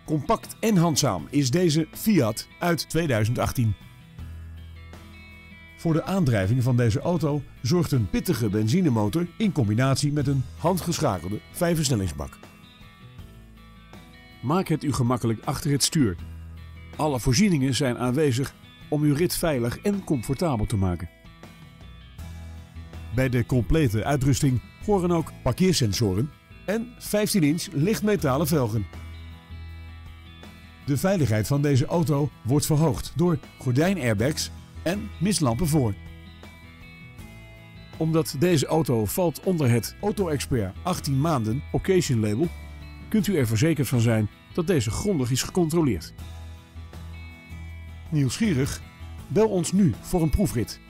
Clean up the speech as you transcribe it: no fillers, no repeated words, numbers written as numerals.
Compact en handzaam is deze Fiat uit 2018. Voor de aandrijving van deze auto zorgt een pittige benzinemotor in combinatie met een handgeschakelde 5-versnellingsbak. Maak het u gemakkelijk achter het stuur. Alle voorzieningen zijn aanwezig om uw rit veilig en comfortabel te maken. Bij de complete uitrusting horen ook parkeersensoren en 15-inch lichtmetalen velgen. De veiligheid van deze auto wordt verhoogd door gordijnairbags en mistlampen voor. Omdat deze auto valt onder het Auto-Expert 18 maanden Occasion label, kunt u er verzekerd van zijn dat deze grondig is gecontroleerd. Nieuwsgierig? Bel ons nu voor een proefrit.